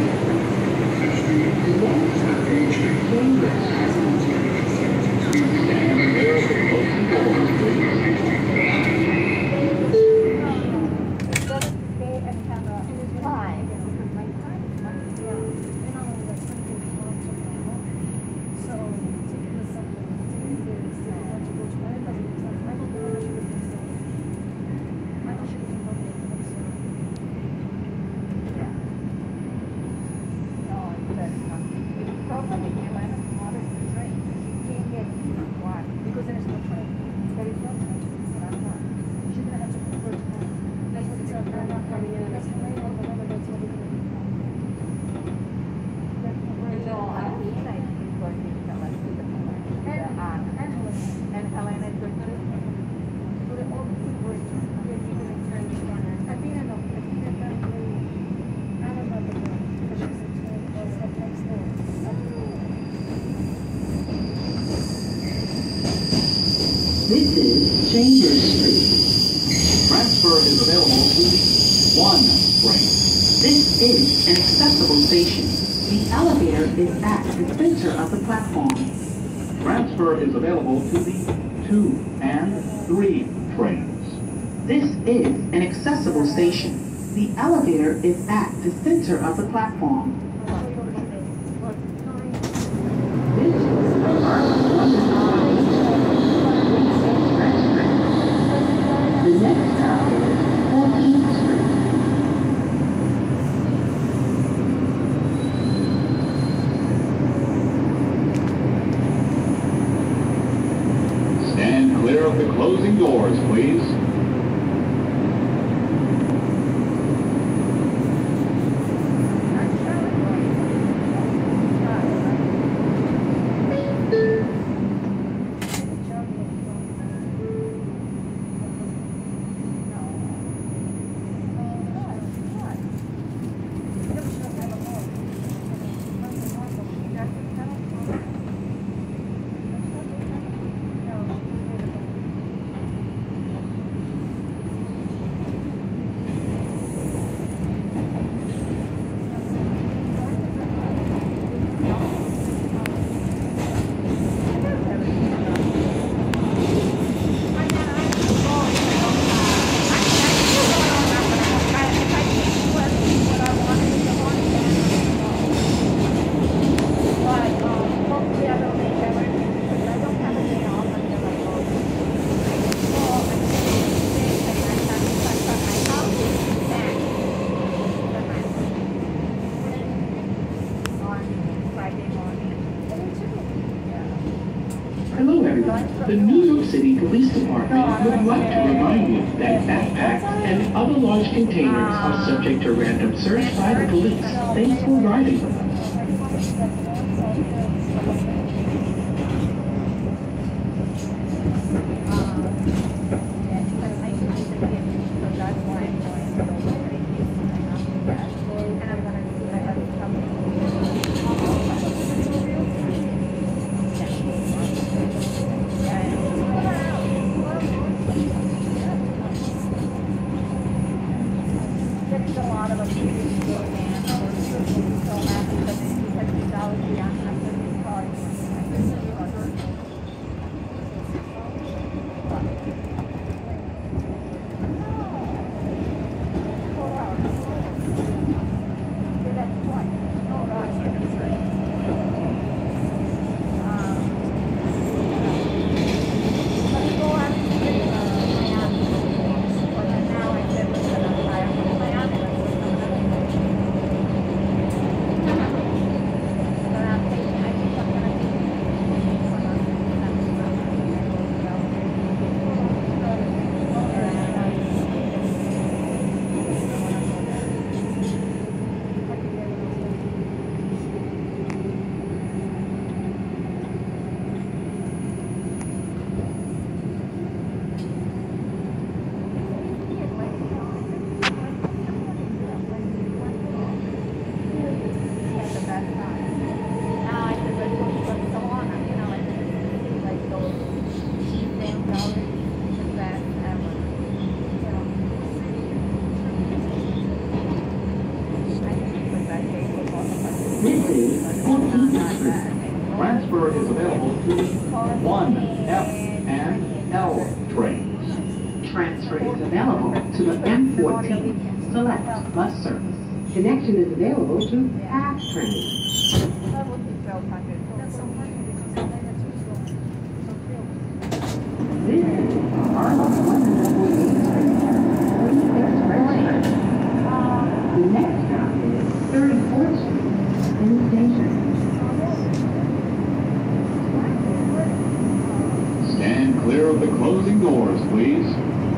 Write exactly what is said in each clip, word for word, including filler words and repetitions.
This is Chambers Street. Transfer is available to the one train. This is an accessible station. The elevator is at the center of the platform. Transfer is available to the two and three trains. This is an accessible station. The elevator is at the center of the platform. This is the Harlem London. The next stop is fourteenth Street. Stand clear of the closing doors, please. Hello everyone. The New York City Police Department would like to remind you that backpacks and other large containers are subject to random search by the police. Thanks for riding with us. This is fourteenth Street. Transfer is available to the one F and L trains. Transfer is available to the M fourteen Select Bus Service. Connection is available to half trains. This is Harlem one forty-two. The next stop is thirty-fourth Street in the station. Stand clear of the closing doors, please.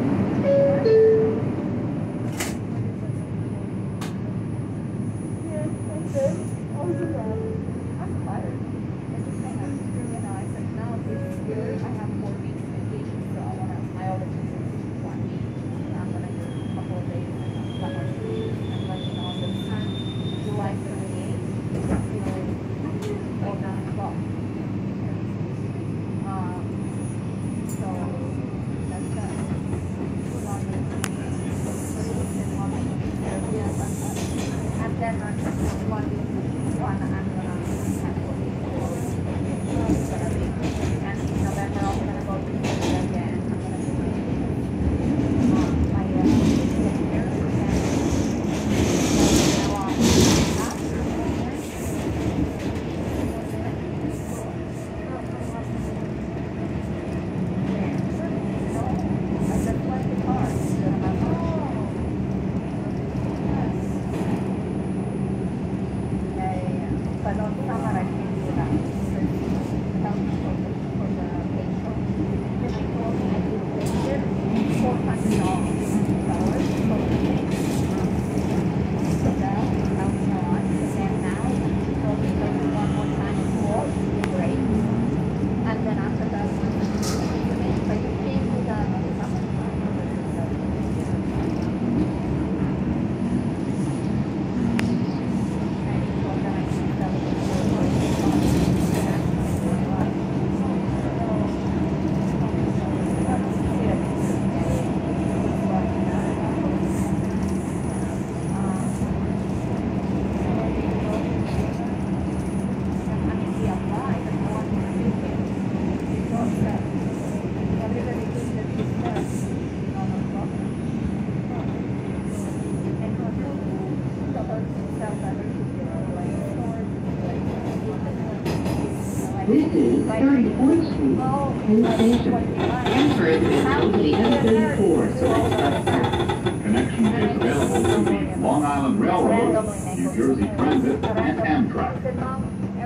This is thirty-fourth Street in the station. Transfer is available to the M thirty-four Select Bus Service. Connection is available to the Long Island Railroad, New Jersey Transit, and Amtrak.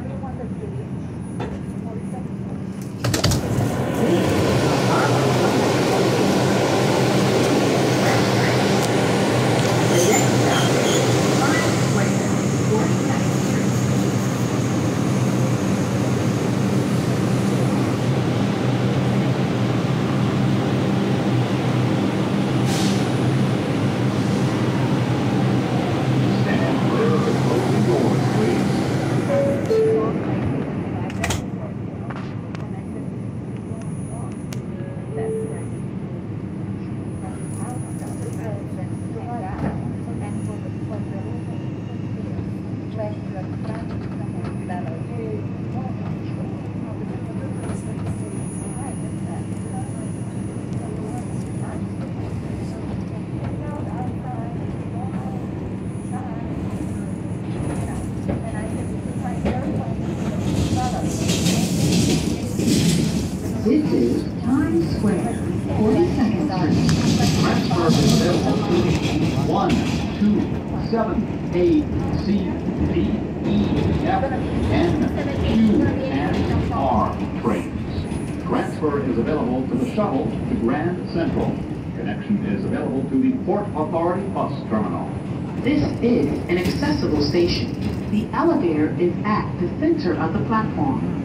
This is Times Square, forty-second Street. Transfer is available to the one, two, seven, A, C, D, E, F, N, Q, and R trains. Transfer is available to the shuttle to Grand Central. Connection is available to the Port Authority Bus Terminal. This is an accessible station. The elevator is at the center of the platform.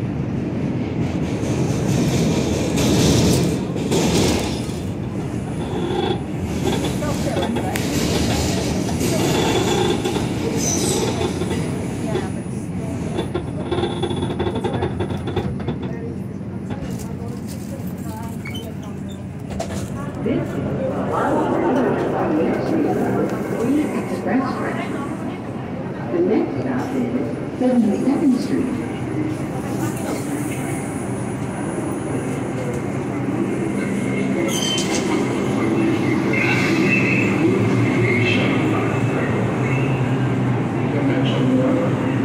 This is R one forty-two Express Train. The next stop is seventy-second Street. Dimension